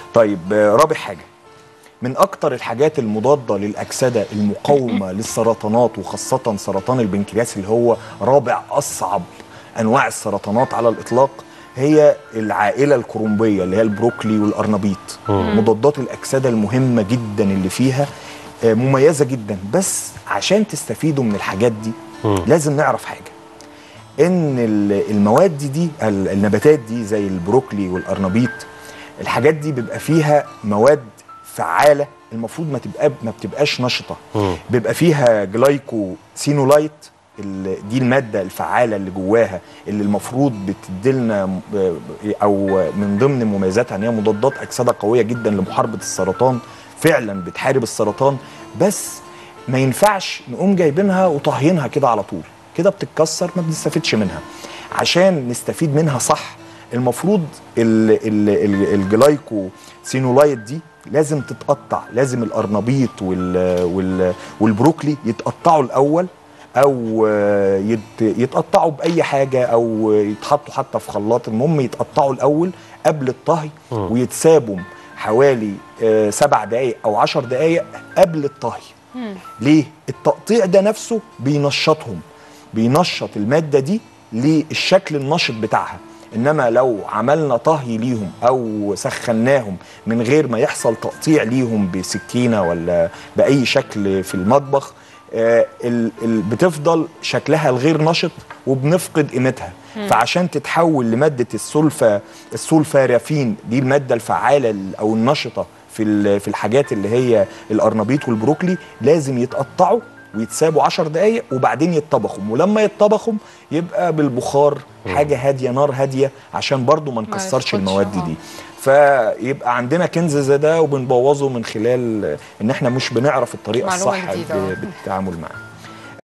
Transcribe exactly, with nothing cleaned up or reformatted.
طيب رابع حاجه، من اكتر الحاجات المضاده للاكسده المقاومه للسرطانات وخاصه سرطان البنكرياس اللي هو رابع اصعب انواع السرطانات على الاطلاق هي العائله الكرومبيه اللي هي البروكلي والقرنبيط. مضادات الاكسده المهمه جدا اللي فيها مميزه جدا، بس عشان تستفيدوا من الحاجات دي لازم نعرف حاجه، ان المواد دي النباتات دي زي البروكلي والقرنبيط الحاجات دي بيبقى فيها مواد فعاله المفروض ما تبقى ما بتبقاش نشطه. بيبقى فيها جلايكو سينولايت، دي الماده الفعاله اللي جواها اللي المفروض بتديلنا او من ضمن مميزاتها ان هي مضادات اكسده قويه جدا لمحاربه السرطان، فعلا بتحارب السرطان، بس ما ينفعش نقوم جايبينها وطاهينها كده على طول، كده بتتكسر ما بنستفيدش منها. عشان نستفيد منها صح المفروض الجلايكو سينولايت دي لازم تتقطع، لازم القرنبيط وال وال والبروكلي يتقطعوا الاول، او يتقطعوا باي حاجه او يتحطوا حتى في خلاط، المهم يتقطعوا الاول قبل الطهي ويتسابوا حوالي سبع دقائق او عشر دقائق قبل الطهي. ليه؟ التقطيع ده نفسه بينشطهم، بينشط الماده دي للشكل النشط بتاعها. انما لو عملنا طهي ليهم او سخناهم من غير ما يحصل تقطيع ليهم بسكينه ولا باي شكل في المطبخ، آه ال ال بتفضل شكلها الغير نشط وبنفقد قيمتها. فعشان تتحول لماده السلفا السولفارافين، دي الماده الفعاله او النشطه في في الحاجات اللي هي القرنبيط والبروكلي، لازم يتقطعوا ويتسابوا عشر دقايق وبعدين يتطبخوا، ولما يتطبخوا يبقى بالبخار حاجه هاديه، نار هاديه، عشان برضو ما نكسرش المواد دي. فيبقى عندنا كنز زي ده وبنبوظه من خلال ان احنا مش بنعرف الطريقه الصح بالتعامل معاه.